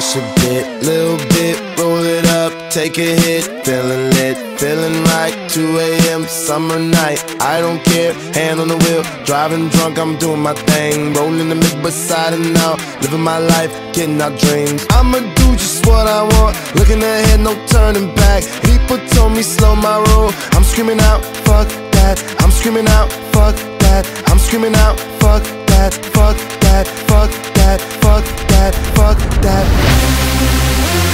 crush a bit, little bit, roll it up, take a hit, feeling lit, feeling right. 2 a.m. summer night, I don't care, hand on the wheel, driving drunk, I'm doing my thing, rolling the mid beside and out, living my life, getting our dreams. I'ma do just what I want, looking ahead, no turning back. People told me slow my roll, I'm screaming out, fuck that. I'm screaming out, fuck that. I'm screaming out, fuck that, fuck that, fuck that, fuck that, fuck that.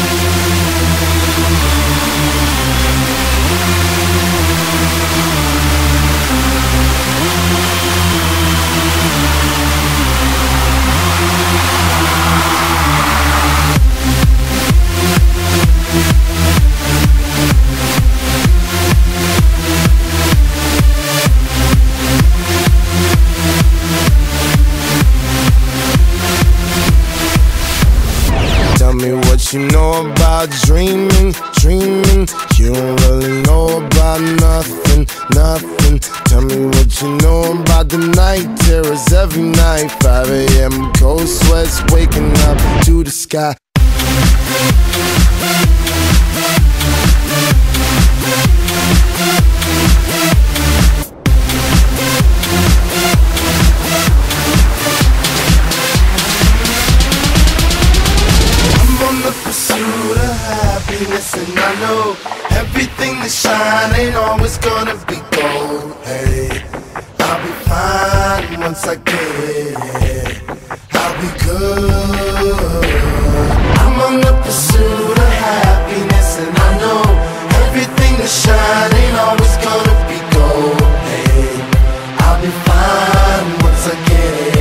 Tell me what you know about dreaming, dreaming. You don't really know about nothing, nothing. Tell me what you know about the night terrors every night. 5 a.m. cold sweats waking up to the sky. Pursuit of happiness, and I know everything that shine ain't always gonna be gold. Hey, I'll be fine once I get it. I'll be good. I'm on the pursuit of happiness, and I know everything that shine ain't always gonna be gold. Hey, I'll be fine once I get it.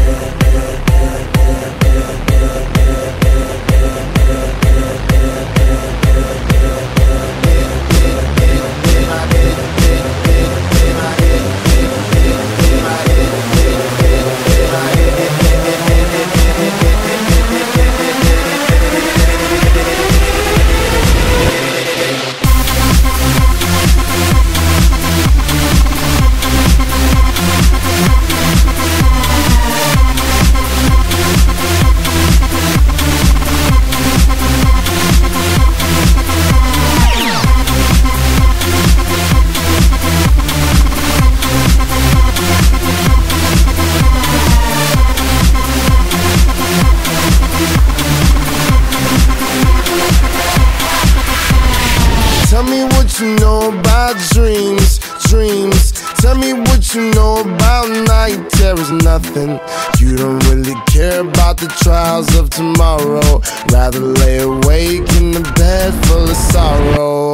Tell me what you know about dreams, dreams. Tell me what you know about night terrors, nothing. You don't really care about the trials of tomorrow. Rather lay awake in the bed full of sorrow.